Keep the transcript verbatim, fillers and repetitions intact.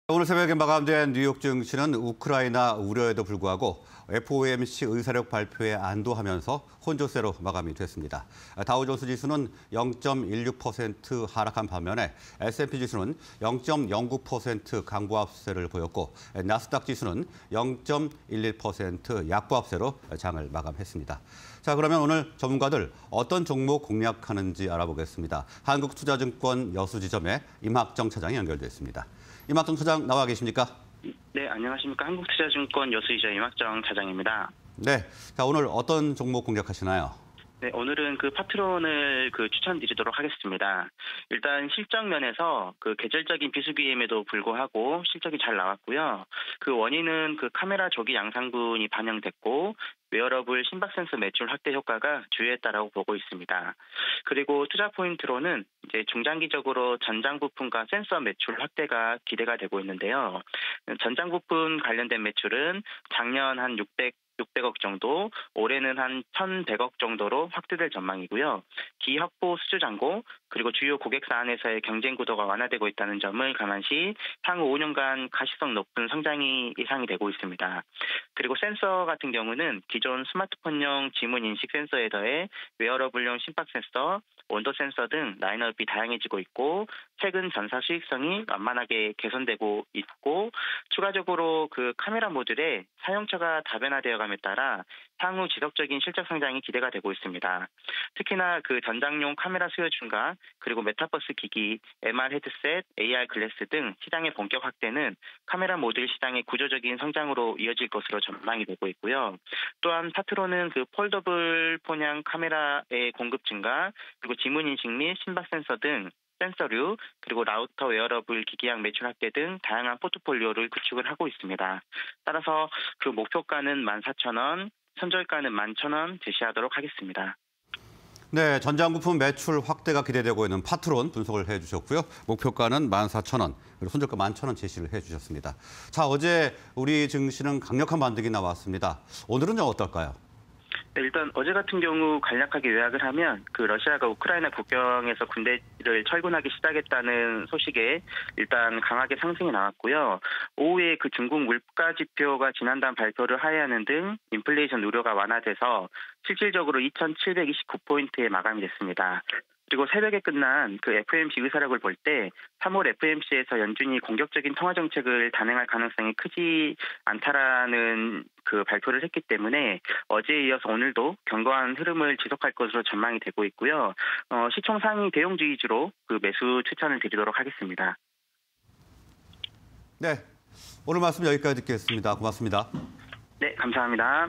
오늘 새벽에 마감된 뉴욕 증시는 우크라이나 우려에도 불구하고 에프오엠씨 의사력 발표에 안도하면서 혼조세로 마감이 됐습니다. 다우존스 지수는 영 점 일육 퍼센트 하락한 반면에 에스 앤 피 지수는 영 점 영구 퍼센트 강보합세를 보였고 나스닥 지수는 영 점 일일 퍼센트 약보합세로 장을 마감했습니다. 자, 그러면 오늘 전문가들 어떤 종목 공략하는지 알아보겠습니다. 한국투자증권 여수지점의 임학정 차장이 연결됐습니다. 임학정 차장 나와 계십니까? 네, 안녕하십니까. 한국투자증권 여수지점 임학정 차장입니다. 네, 자 오늘 어떤 종목 공략하시나요? 네, 오늘은 그 파트론을 그 추천드리도록 하겠습니다. 일단 실적 면에서 그 계절적인 비수기임에도 불구하고 실적이 잘 나왔고요. 그 원인은 그 카메라 조기 양상분이 반영됐고 웨어러블 심박 센서 매출 확대 효과가 주요했다라고 보고 있습니다. 그리고 투자 포인트로는 이제 중장기적으로 전장 부품과 센서 매출 확대가 기대가 되고 있는데요. 전장 부품 관련된 매출은 작년 한 육백 육백억 정도, 올해는 한 천백억 정도로 확대될 전망이고요. 기확보 수주 잔고, 그리고 주요 고객사 안에서의 경쟁 구도가 완화되고 있다는 점을 감안시 향후 오 년간 가시성 높은 성장이 예상이 되고 있습니다. 그리고 센서 같은 경우는 기존 스마트폰용 지문 인식 센서에 더해 웨어러블용 심박 센서, 온도 센서 등 라인업이 다양해지고 있고 최근 전사 수익성이 완만하게 개선되고 있고 추가적으로 그 카메라 모듈의 사용처가 다변화되어감에 따라 향후 지속적인 실적 성장이 기대가 되고 있습니다. 특히나 그 전장용 카메라 수요 증가 그리고 메타버스 기기, 엠알 헤드셋, 에이알 글래스 등 시장의 본격 확대는 카메라 모듈 시장의 구조적인 성장으로 이어질 것으로 전망이 되고 있고요. 또한 파트로는 그 폴더블 폰형 카메라의 공급 증가 그리고 지문 인식 및 심박 센서 등 센서류, 그리고 라우터 웨어러블 기기약 매출 확대 등 다양한 포트폴리오를 구축을 하고 있습니다. 따라서 그 목표가는 만 사천 원, 손절가는 만 천 원 제시하도록 하겠습니다. 네, 전장 부품 매출 확대가 기대되고 있는 파트론 분석을 해주셨고요. 목표가는 만 사천 원, 그리고 손절가 만 천 원 제시를 해주셨습니다. 자, 어제 우리 증시는 강력한 반등이 나왔습니다. 오늘은 어떨까요? 네, 일단 어제 같은 경우 간략하게 요약을 하면 그 러시아가 우크라이나 국경에서 군대를 철군하기 시작했다는 소식에 일단 강하게 상승이 나왔고요. 오후에 그 중국 물가 지표가 지난달 발표를 하야하는 등 인플레이션 우려가 완화돼서 실질적으로 이천칠백이십구 포인트에 마감이 됐습니다. 그리고 새벽에 끝난 그 에프 오 엠 씨 의사력을 볼 때 삼월 에프 오 엠 씨에서 연준이 공격적인 통화 정책을 단행할 가능성이 크지 않다라는 그 발표를 했기 때문에 어제에 이어서 오늘도 견고한 흐름을 지속할 것으로 전망이 되고 있고요. 어, 시총 상위 대형주 위주로 그 매수 추천을 드리도록 하겠습니다. 네, 오늘 말씀 여기까지 듣겠습니다. 고맙습니다. 네, 감사합니다.